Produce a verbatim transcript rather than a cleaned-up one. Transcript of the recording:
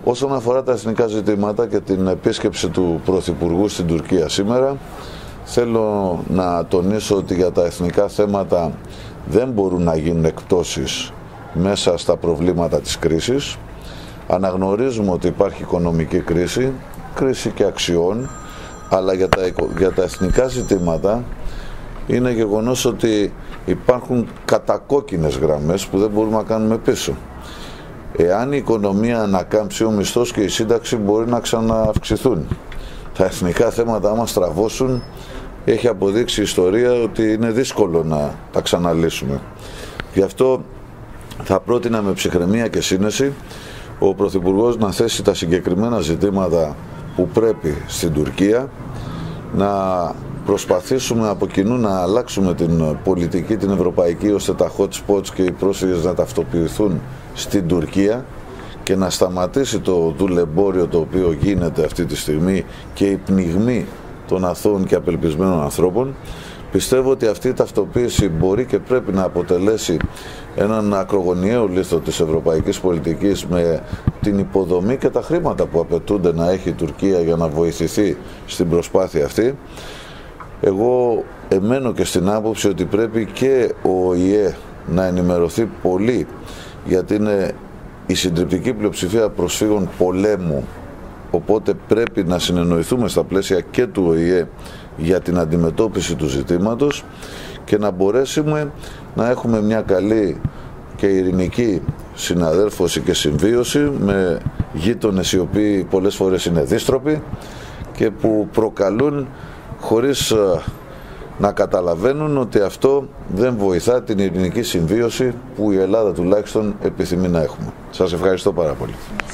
Όσον αφορά τα εθνικά ζητήματα και την επίσκεψη του Πρωθυπουργού στην Τουρκία σήμερα, θέλω να τονίσω ότι για τα εθνικά θέματα δεν μπορούν να γίνουν εκπτώσεις μέσα στα προβλήματα της κρίσης. Αναγνωρίζουμε ότι υπάρχει οικονομική κρίση, κρίση και αξιών, αλλά για τα, για τα εθνικά ζητήματα είναι γεγονός ότι υπάρχουν κατακόκκινες γραμμές που δεν μπορούμε να κάνουμε πίσω. Εάν η οικονομία ανακάμψει, ο μισθός και η σύνταξη μπορεί να ξανααυξηθούν. Τα εθνικά θέματα, άμα στραβώσουν, έχει αποδείξει η ιστορία ότι είναι δύσκολο να τα ξαναλύσουμε. Γι' αυτό θα πρότεινα με ψυχραιμία και σύνεση ο Πρωθυπουργός να θέσει τα συγκεκριμένα ζητήματα που πρέπει στην Τουρκία, να προσπαθήσουμε από κοινού να αλλάξουμε την πολιτική, την ευρωπαϊκή, ώστε τα hot spots και οι πρόσφυγες να ταυτοποιηθούν στην Τουρκία και να σταματήσει το δουλεμπόριο το οποίο γίνεται αυτή τη στιγμή και η πνιγμή των αθώων και απελπισμένων ανθρώπων. Πιστεύω ότι αυτή η ταυτοποίηση μπορεί και πρέπει να αποτελέσει έναν ακρογωνιαίο λίθο της ευρωπαϊκής πολιτικής με την υποδομή και τα χρήματα που απαιτούνται να έχει η Τουρκία για να βοηθηθεί στην προσπάθεια αυτή. Εγώ εμένω και στην άποψη ότι πρέπει και ο ΟΗΕ να ενημερωθεί πολύ, γιατί είναι η συντριπτική πλειοψηφία προσφύγων πολέμου, οπότε πρέπει να συνεννοηθούμε στα πλαίσια και του ΟΗΕ για την αντιμετώπιση του ζητήματος και να μπορέσουμε να έχουμε μια καλή και ειρηνική συναδέλφωση και συμβίωση με γείτονες οι οποίοι πολλές φορές είναι δίστροποι και που προκαλούν χωρίς να καταλαβαίνουν ότι αυτό δεν βοηθά την ειρηνική συμβίωση που η Ελλάδα τουλάχιστον επιθυμεί να έχουμε. Σας ευχαριστώ πάρα πολύ.